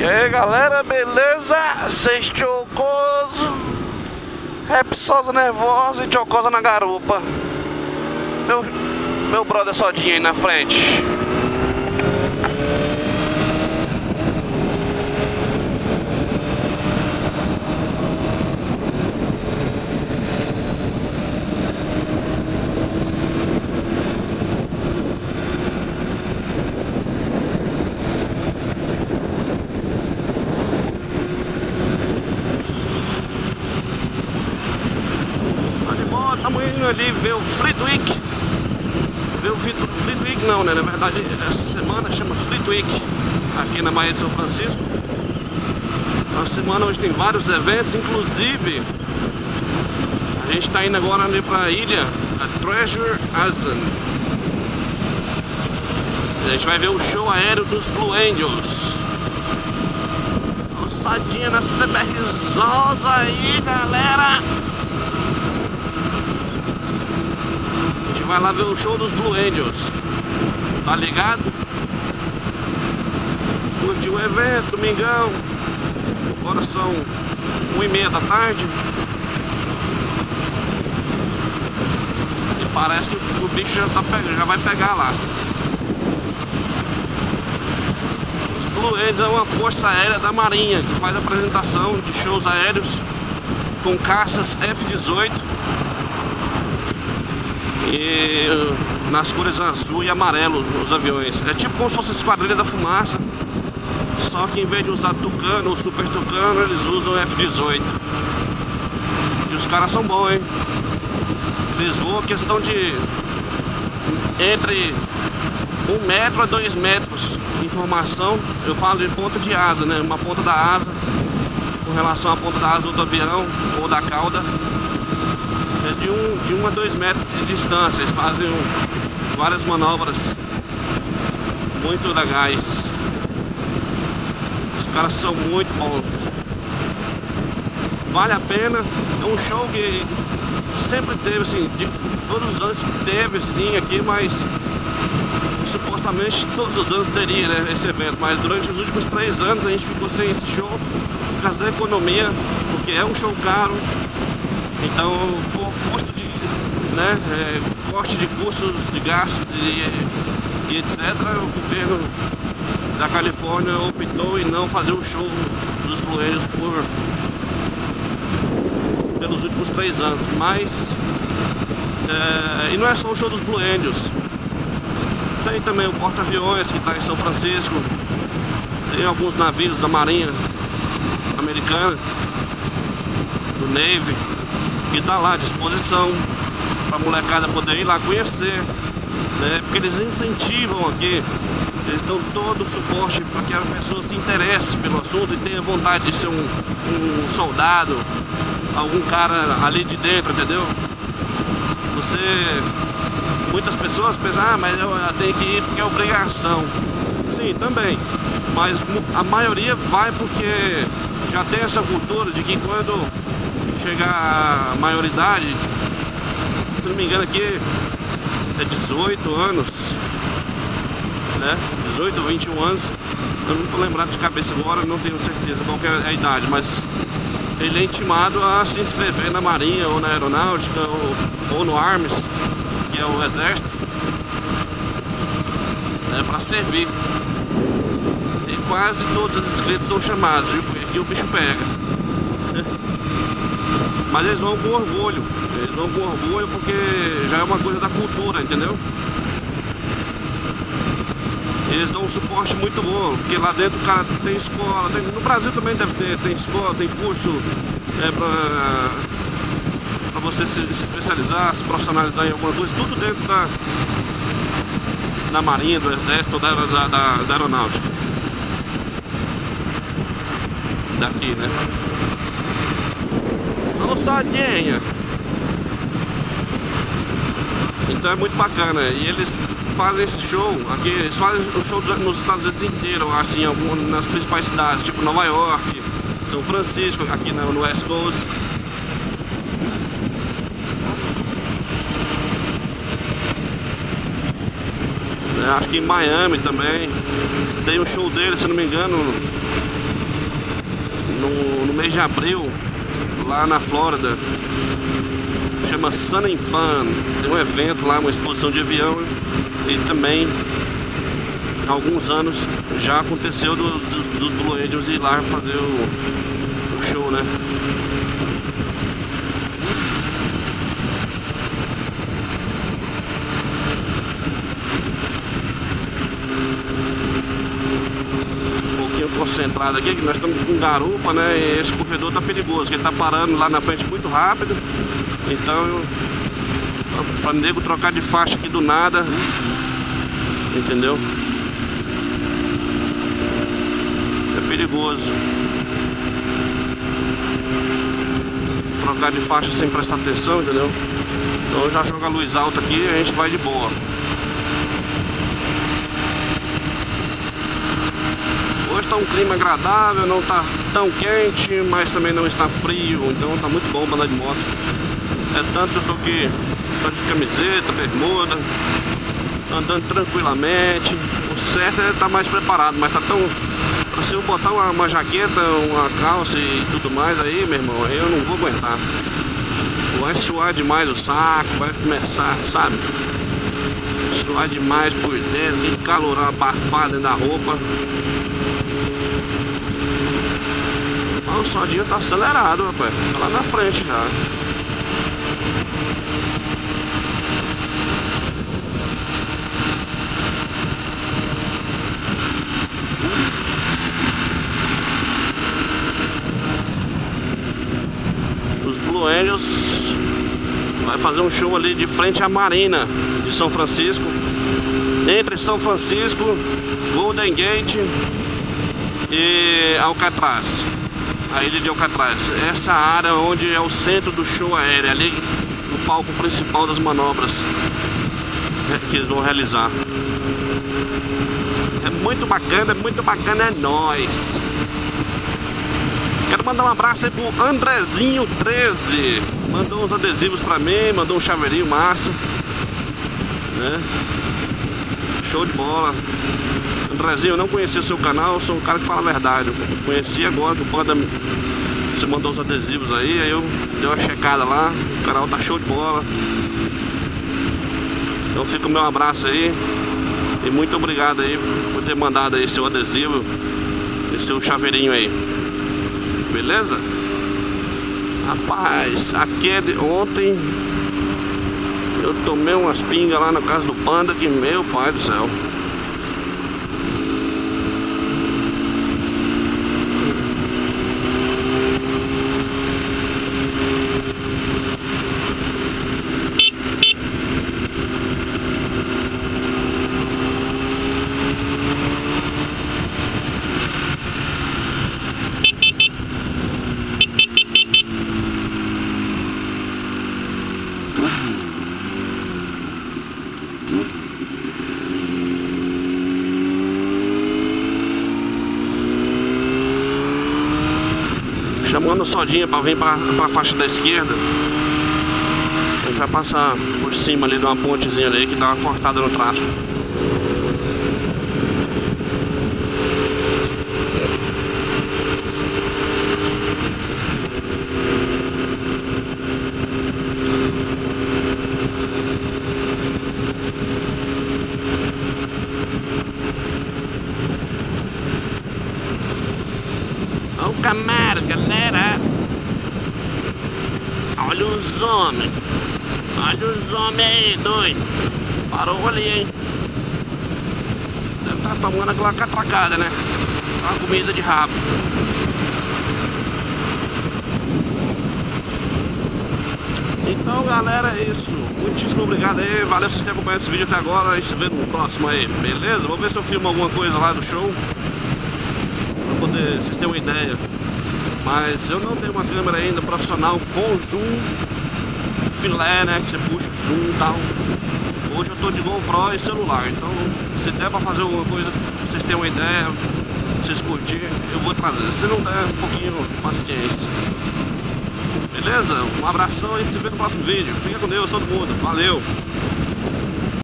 E aí galera, beleza? Cês chocoso, Repsosa nervosa e chocosa na garupa. Meu brother Sodinha aí na frente. Estamos indo ali ver o Fleetwick. Ver o Fleetwick não, né? Na verdade, essa semana chama Fleetwick, aqui na Baía de São Francisco. Uma semana onde tem vários eventos, inclusive a gente está indo agora ali para a ilha, a Treasure Island. A gente vai ver o show aéreo dos Blue Angels. Alçadinha na CBRzosa aí, galera! Vai lá ver o show dos Blue Angels, tá ligado? Curti o evento, domingão. Agora são 1h30 da tarde. E parece que o bicho já vai pegar lá. Os Blue Angels é uma força aérea da Marinha que faz apresentação de shows aéreos com caças F-18 e nas cores azul e amarelo os aviões. É tipo como se fosse a Esquadrilha da Fumaça, só que em vez de usar Tucano ou Super Tucano, eles usam F-18. E os caras são bons, hein? Eles voam questão de entre 1 metro a 2 metros de informação. Eu falo de ponta de asa, né? Uma ponta da asa com relação à ponta da asa do avião ou da cauda. É de 1 a 2 metros de distância. Eles fazem várias manobras muito legais. Os caras são muito bons. Vale a pena. É um show que sempre teve, assim, todos os anos teve sim aqui, mas supostamente todos os anos teria, né, esse evento. Mas durante os últimos 3 anos a gente ficou sem esse show por causa da economia, porque é um show caro. Então, por custo de, né, corte de custos, de gastos e etc., o governo da Califórnia optou em não fazer o show dos Blue Angels pelos últimos 3 anos. Mas, e não é só o show dos Blue Angels, tem também o porta-aviões que está em São Francisco, tem alguns navios da Marinha Americana, do Navy, que está lá à disposição para a molecada poder ir lá conhecer, né? Porque eles incentivam aqui, eles dão todo o suporte para que a pessoa se interesse pelo assunto e tenha vontade de ser um soldado, algum cara ali de dentro, entendeu? Muitas pessoas pensam, mas eu tenho que ir porque é obrigação. Sim, também, mas a maioria vai porque já tem essa cultura de que quando chegar à maioridade, se não me engano aqui é 18 anos, né? 18 ou 21 anos, eu não estou lembrado de cabeça agora, não tenho certeza qual que é a idade, mas ele é intimado a se inscrever na Marinha ou na Aeronáutica ou no Army, que é o Exército, né, para servir. E quase todos os inscritos são chamados, e o bicho pega. Mas eles vão com orgulho, porque já é uma coisa da cultura, entendeu? Eles dão um suporte muito bom, porque lá dentro o cara tem escola, no Brasil também deve ter, tem escola, tem curso pra você se especializar, se profissionalizar em alguma coisa, tudo dentro da Marinha, do Exército, da Aeronáutica. Daqui, né? Alçadinha. Então é muito bacana. E eles fazem esse show aqui, eles fazem o show nos Estados Unidos inteiro, assim, nas principais cidades, tipo Nova York, São Francisco, aqui no West Coast. Acho que em Miami também tem um show dele, se não me engano, no mês de abril, lá na Flórida. Chama Sun and Fun. Tem um evento lá, uma exposição de avião. E também, há alguns anos, já aconteceu dos Blue Angels ir lá fazer o show, né? Concentrado aqui, que nós estamos com garupa, né? E esse corredor tá perigoso, que ele tá parando lá na frente muito rápido. Então, para nego trocar de faixa aqui do nada, entendeu? É perigoso trocar de faixa sem prestar atenção, entendeu? Então já joga a luz alta aqui e a gente vai de boa. Hoje está um clima agradável, não está tão quente, mas também não está frio, então está muito bom para andar de moto. É tanto do que estou de camiseta, bermuda, andando tranquilamente. O certo é estar mais preparado, mas está tão... Se eu botar uma jaqueta, uma calça e tudo mais aí, meu irmão, eu não vou aguentar. Vai suar demais o saco, vai começar, sabe? Suar demais por dentro, que calorão abafado dentro da roupa. O Sodinho tá acelerado, rapaz. Tá lá na frente já. Os Blue Angels vai fazer um show ali de frente à Marina de São Francisco. Entre São Francisco, Golden Gate e Alcatraz. A ilha de Alcatraz, essa área onde é o centro do show aéreo, ali o palco principal das manobras que eles vão realizar. É muito bacana, é nóis. Quero mandar um abraço aí pro Andrezinho 13, mandou uns adesivos pra mim, mandou um chaveirinho massa, né? Show de bola. Andrezinho, eu não conhecia o seu canal, eu sou um cara que fala a verdade. Eu conheci agora que o Panda, você mandou os adesivos aí eu dei uma checada lá, o canal tá show de bola. Então fica o meu abraço aí e muito obrigado aí por ter mandado aí seu adesivo e seu chaveirinho aí. Beleza? Rapaz, ontem eu tomei umas pingas lá na casa do Panda que, meu pai do céu. Chamando o Sodinha para vir para a faixa da esquerda. A gente vai passar por cima ali de uma pontezinha ali que dá uma cortada no tráfego. Olha o Camaro, galera. Olha os homens. Olha os homens aí, doido. Parou ali, hein? Deve estar tomando aquela catracada, né? Uma comida de rabo. Então, galera, é isso. Muitíssimo obrigado aí. Valeu por vocês terem acompanhado esse vídeo até agora. A gente se vê no próximo aí, beleza? Vou ver se eu filmo alguma coisa lá do show, pra poder vocês terem uma ideia. Mas eu não tenho uma câmera ainda profissional com zoom filé, né? Que você puxa o zoom e tal. Hoje eu tô de GoPro e celular. Então, se der pra fazer alguma coisa, pra vocês terem uma ideia, pra vocês curtirem, eu vou trazer. Se não der, um pouquinho de paciência. Beleza? Um abração e a gente se vê no próximo vídeo. Fica com Deus, todo mundo. Valeu!